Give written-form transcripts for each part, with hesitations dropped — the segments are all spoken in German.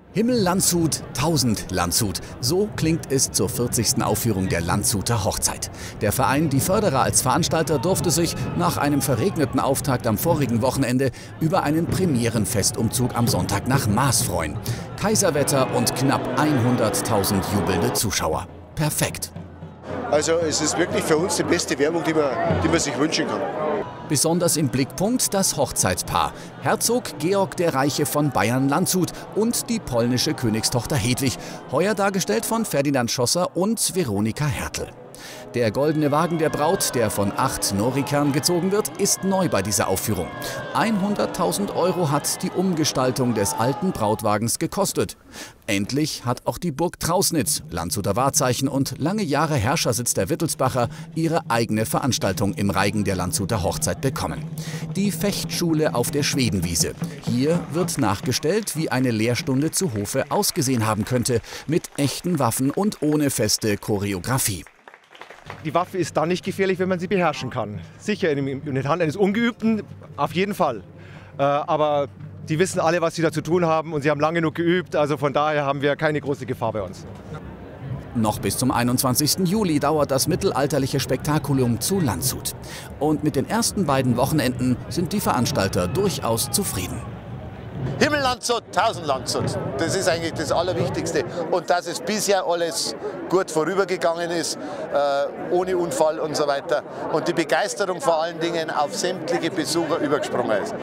Himmel Landshut, 1000 Landshut. So klingt es zur 40. Aufführung der Landshuter Hochzeit. Der Verein Die Förderer als Veranstalter durfte sich nach einem verregneten Auftakt am vorigen Wochenende über einen Premierenfestumzug am Sonntag nach Maas freuen. Kaiserwetter und knapp 100.000 jubelnde Zuschauer. Perfekt. Also es ist wirklich für uns die beste Werbung, die man sich wünschen kann. Besonders im Blickpunkt das Hochzeitspaar. Herzog Georg der Reiche von Bayern-Landshut und die polnische Königstochter Hedwig, heuer dargestellt von Ferdinand Schosser und Veronika Hertel. Der goldene Wagen der Braut, der von 8 Norikern gezogen wird, ist neu bei dieser Aufführung. 100.000 € hat die Umgestaltung des alten Brautwagens gekostet. Endlich hat auch die Burg Trausnitz, Landshuter Wahrzeichen und lange Jahre Herrschersitz der Wittelsbacher, ihre eigene Veranstaltung im Reigen der Landshuter Hochzeit bekommen. Die Fechtschule auf der Schwedenwiese. Hier wird nachgestellt, wie eine Lehrstunde zu Hofe ausgesehen haben könnte, mit echten Waffen und ohne feste Choreografie. Die Waffe ist dann nicht gefährlich, wenn man sie beherrschen kann. Sicher in der Hand eines Ungeübten, auf jeden Fall. Aber die wissen alle, was sie da zu tun haben und sie haben lange genug geübt. Also von daher haben wir keine große Gefahr bei uns. Noch bis zum 21. Juli dauert das mittelalterliche Spektakulum zu Landshut. Und mit den ersten beiden Wochenenden sind die Veranstalter durchaus zufrieden. Himmel Landshut, 1000 Landshut. Das ist eigentlich das Allerwichtigste. Und dass es bisher alles gut vorübergegangen ist, ohne Unfall und so weiter. Und die Begeisterung vor allen Dingen auf sämtliche Besucher übergesprungen ist.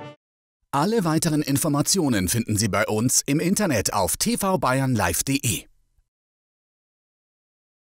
Alle weiteren Informationen finden Sie bei uns im Internet auf tvbayernlive.de.